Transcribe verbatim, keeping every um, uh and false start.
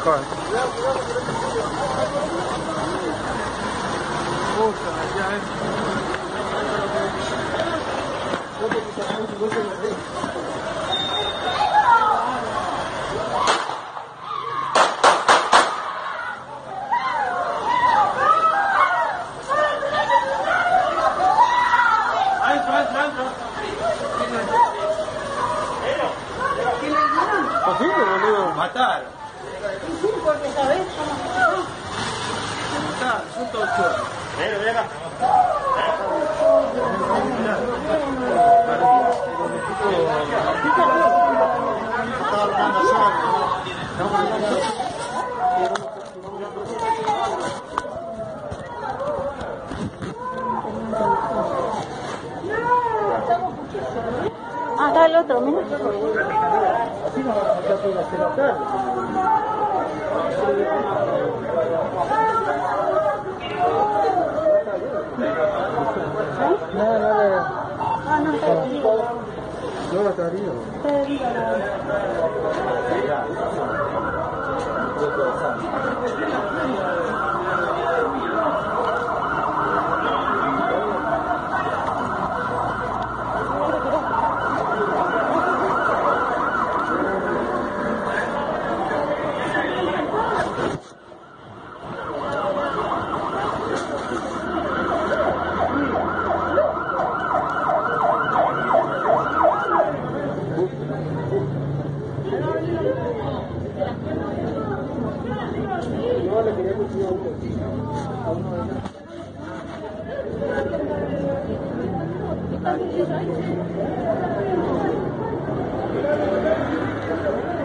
acá. Puta, ya es. Posible, boludo. Matar. Sí, porque sabes cómo. Matar, son todos chorros. Pero, ven acá. Estaba hablando solo. Ah, está el otro, mira. No, no, no. Ah, no, está arriba. No, está arriba. Está arriba. Yo le quería decir a uno. A uno de ellos.